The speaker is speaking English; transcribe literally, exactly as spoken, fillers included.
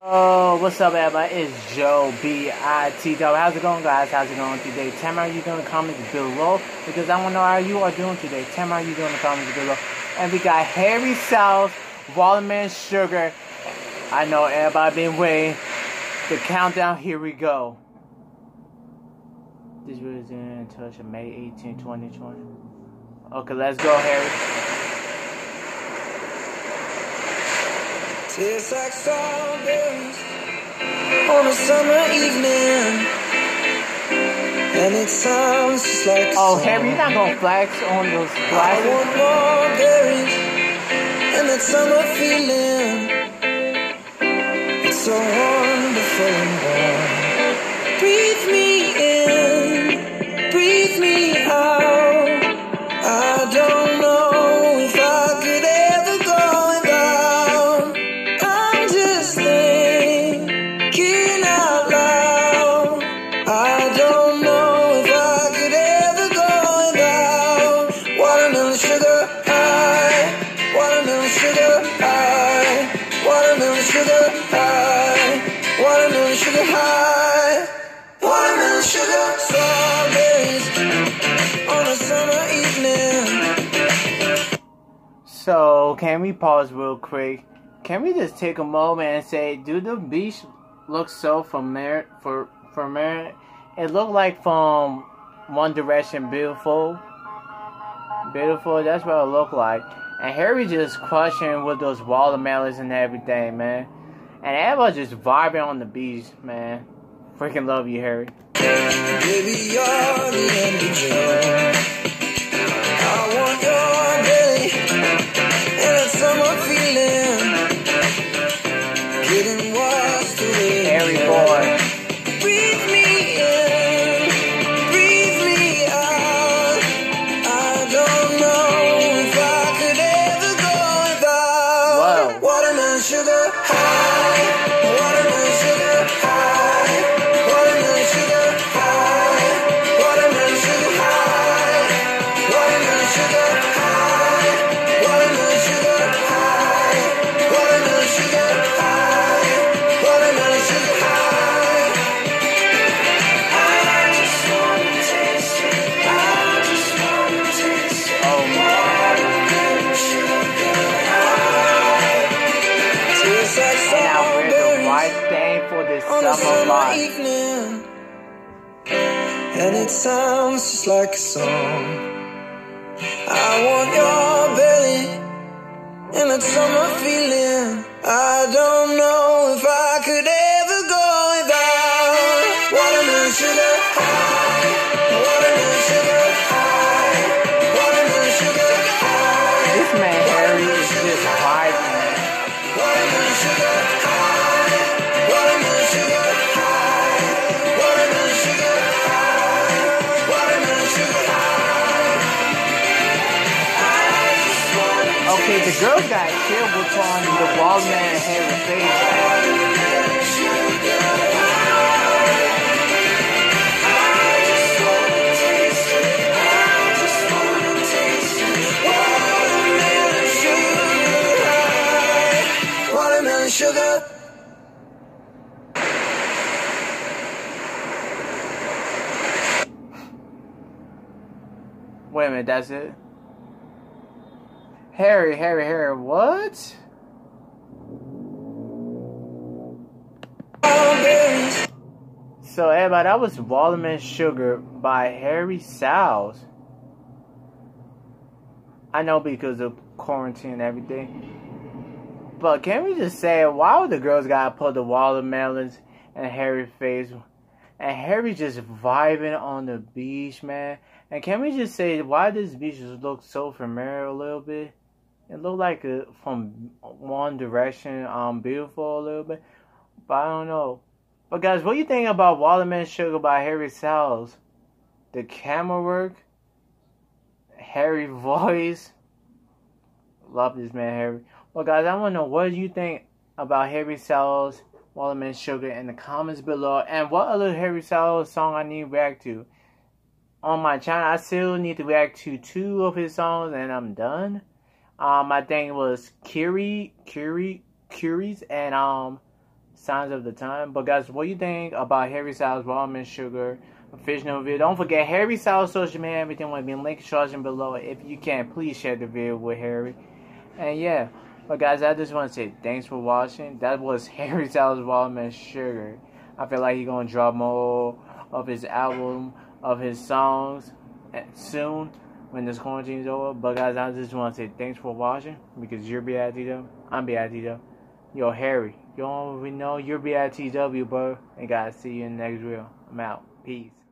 Oh, what's up, everybody? It's Joe B I T. How's it going, guys? How's it going today? Tell me how you doing in the comments below, because I want to know how you are doing today. Tell me how you doing in the comments below. And we got Harry Styles, Watermelon Sugar. I know everybody been waiting. The countdown, here we go. This video is in touch of May eighteenth, twenty twenty. Okay, let's go, Harry. Tastes like strawberries on a summer evening, and it sounds just like oh, Harry, you're not gonna flex on those glasses. I want more berries and that summer feeling. It's so wonderful and warm. Breathe me in, breathe me out. I don't know if I could ever go without. I'm just thinking out loud. I don't know if I could ever go without. Watermelon sugar high, watermelon sugar high, watermelon sugar high, watermelon sugar high, watermelon sugar strawberries on a summer evening. So, can we pause real quick? Can we just take a moment and say, do the beach look so familiar? For familiar, it looked like from One Direction, beautiful, beautiful. That's what it looked like. And Harry just crushing with those watermelons and everything, man. And everybody just vibing on the beach, man. Freaking love you, Harry. Baby, you're the end of June. I want your belly and that summer feeling. Getting washed away. Harry boy. Breathe me in, breathe me out. I don't know if I could ever go without. Whoa. Watermelon sugar high, watermelon sugar high, watermelon sugar high, watermelon sugar high, watermelon sugar high, watermelon sugar high, watermelon sugar high, watermelon sugar high. I just wanna taste it. I just wanna taste it. Oh my. Watermelon sugar high. Tastes like Now we're the strawberries right thing for this on a summer summer vibe. evening, and it sounds just like a song. I want your belly and that summer feeling. I don't know if I could ever go without. Watermelon sugar high, watermelon sugar high, watermelon sugar high, This man Harry is just vibing. watermelon sugar high, watermelon sugar high, watermelon sugar high, watermelon sugar high. I just wanna Okay, the girls got killed with on the watermelon and Harry face. watermelon sugar high. I just wanna taste it. I just wanna taste it. Watermelon sugar high, watermelon sugar. Wait a minute, that's it? Harry, Harry, Harry, what? Strawberries. So everybody, that was Watermelon Sugar by Harry Styles. I know because of quarantine and everything. But can we just say, why would the girls gotta put the watermelons in Harry's face? And Harry just vibing on the beach, man. And can we just say, why does this beach just look so familiar a little bit? It looked like a, from One Direction, um, beautiful a little bit. But I don't know. But guys, what do you think about Watermelon Sugar by Harry Styles? The camera work, Harry voice. Love this man, Harry. Well, guys, I want to know, what do you think about Harry Styles, Watermelon Sugar in the comments below. And what other Harry Styles song I need to react to. On my channel, I still need to react to two of his songs and I'm done. Um, I think it was Curie, Curie, Curies, and um, signs of the time. But guys, what do you think about Harry Styles' Watermelon Sugar official video? Don't forget Harry Styles' social media, everything will be linked shortly below. If you can, please share the video with Harry. And yeah, but guys, I just want to say thanks for watching. That was Harry Styles' Watermelon Sugar. I feel like he's gonna drop more of his album, of his songs soon when this quarantine is over. But guys, I just want to say thanks for watching, because you're B I T W, I'm B I T W. Yo, Harry, you already know you're B I T W, bro. And guys, see you in the next video. I'm out. Peace.